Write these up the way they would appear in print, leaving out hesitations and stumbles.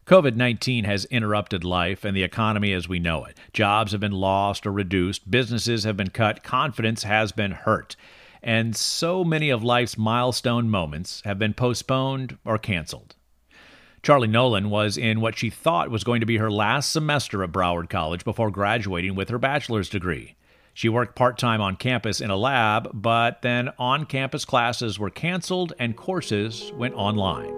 COVID-19 has interrupted life and the economy as we know it. Jobs have been lost or reduced, businesses have been cut, confidence has been hurt. And so many of life's milestone moments have been postponed or canceled. Charlie Nolan was in what she thought was going to be her last semester at Broward College before graduating with her bachelor's degree. She worked part-time on campus in a lab, but then on-campus classes were canceled and courses went online.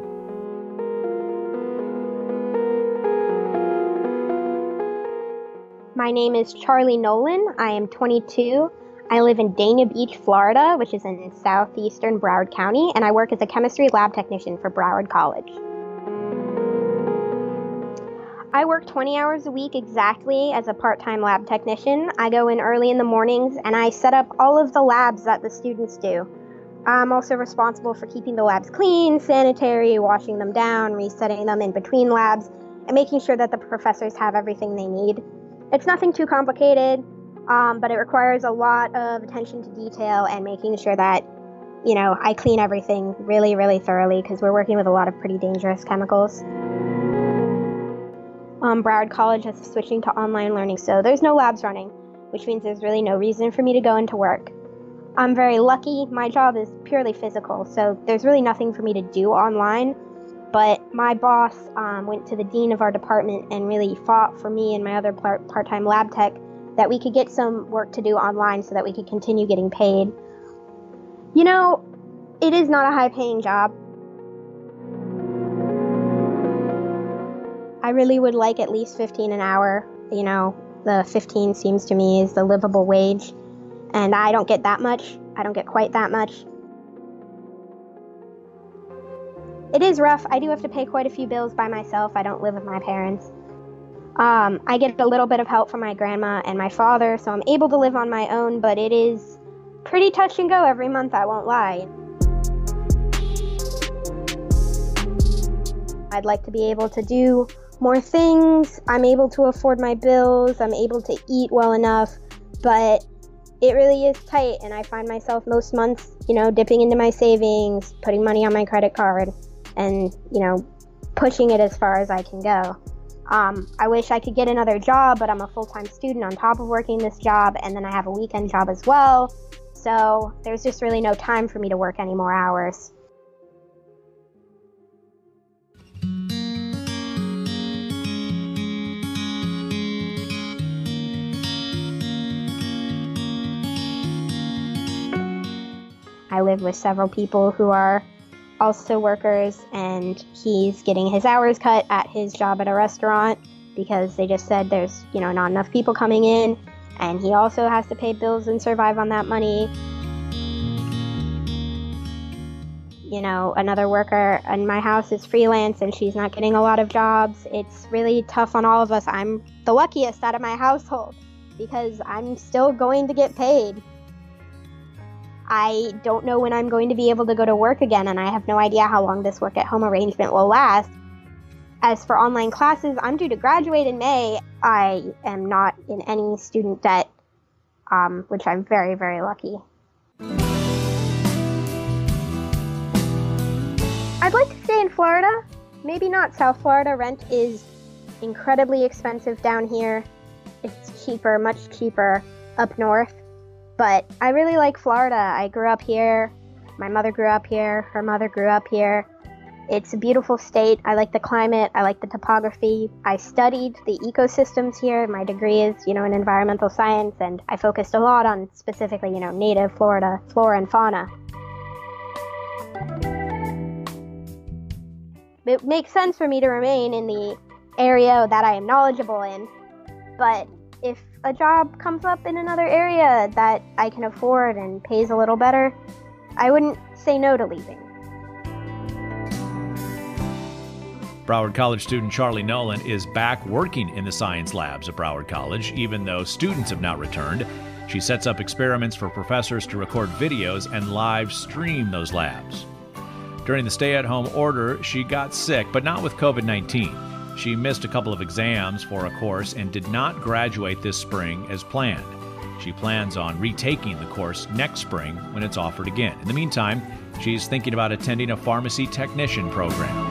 My name is Charlie Nolan. I am 22. I live in Dania Beach, Florida, which is in southeastern Broward County, and I work as a chemistry lab technician for Broward College. I work 20 hours a week exactly as a part-time lab technician. I go in early in the mornings and I set up all of the labs that the students do. I'm also responsible for keeping the labs clean, sanitary, washing them down, resetting them in between labs, and making sure that the professors have everything they need. It's nothing too complicated, but it requires a lot of attention to detail and making sure that, I clean everything really, really thoroughly because we're working with a lot of pretty dangerous chemicals. Broward College is switching to online learning, so there's no labs running, which means there's really no reason for me to go into work. I'm very lucky. My job is purely physical, so there's really nothing for me to do online. But my boss went to the dean of our department and really fought for me and my other part-time lab tech that we could get some work to do online so that we could continue getting paid. It is not a high-paying job. I really would like at least $15 an hour. The 15 seems to me is the livable wage, and I don't get that much. I don't get quite that much. It is rough. I do have to pay quite a few bills by myself. I don't live with my parents. I get a little bit of help from my grandma and my father, so I'm able to live on my own, but it is pretty touch and go every month, I won't lie. I'd like to be able to do more things. I'm able to afford my bills. I'm able to eat well enough, but it really is tight, and I find myself most months, dipping into my savings, putting money on my credit card, and, pushing it as far as I can go. I wish I could get another job, but I'm a full-time student on top of working this job, and then I have a weekend job as well, so there's just really no time for me to work any more hours. I live with several people who are also workers, and he's getting his hours cut at his job at a restaurant because they just said there's, not enough people coming in, and he also has to pay bills and survive on that money. Another worker in my house is freelance, and she's not getting a lot of jobs. It's really tough on all of us. I'm the luckiest out of my household because I'm still going to get paid. I don't know when I'm going to be able to go to work again, and I have no idea how long this work-at-home arrangement will last. As for online classes, I'm due to graduate in May. I am not in any student debt, which I'm very, very lucky. I'd like to stay in Florida. Maybe not South Florida. Rent is incredibly expensive down here. It's cheaper, much cheaper up north. But I really like Florida. I grew up here. My mother grew up here. Her mother grew up here. It's a beautiful state. I like the climate. I like the topography. I studied the ecosystems here. My degree is, in environmental science, and I focused a lot on specifically, native Florida flora and fauna. It makes sense for me to remain in the area that I am knowledgeable in, but if a job comes up in another area that I can afford and pays a little better, I wouldn't say no to leaving. Broward College student Charlie Nolan is back working in the science labs at Broward College, even though students have not returned. She sets up experiments for professors to record videos and live stream those labs. During the stay-at-home order, she got sick, but not with COVID-19. She missed a couple of exams for a course and did not graduate this spring as planned. She plans on retaking the course next spring when it's offered again. In the meantime, she's thinking about attending a pharmacy technician program.